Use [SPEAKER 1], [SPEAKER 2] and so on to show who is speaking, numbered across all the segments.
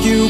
[SPEAKER 1] you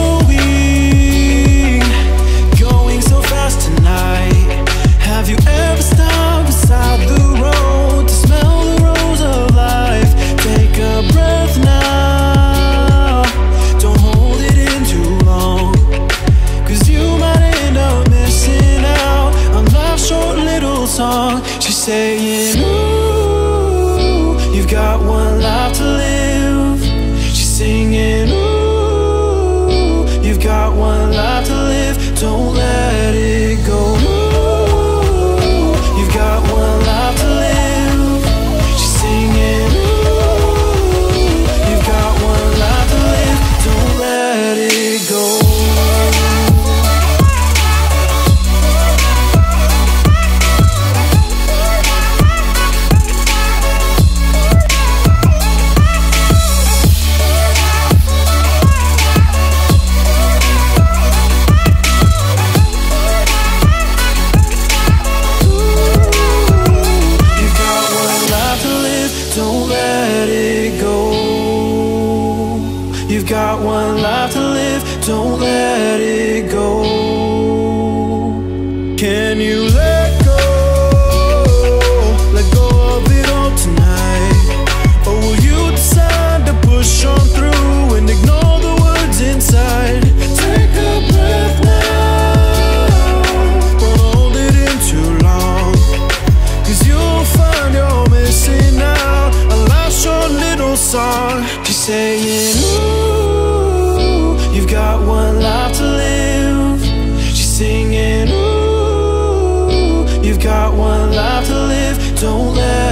[SPEAKER 1] going so fast tonight? Have you ever stopped beside the road to smell the rose of life? Take a breath now, don't hold it in too long, 'cause you might end up missing out on life's short little song. She's saying, ooh, you've got one life to live. She's singing, ooh, you've got one life to live. Don't let it go. Ooh, you've got one life to live. She's singing, ooh, you've got one life to live. Don't let it go. Don't let it go. You've got one life to live. Don't let it go. Can you let go? Let go of it all tonight. Or will you decide to push on through and ignore the words inside? Take a breath now, don't hold it in too long, 'cause you'll find you're missing out a last short little song. She's saying, ooh, you've got one life to live. She's singing, ooh, you've got one life to live. Don't let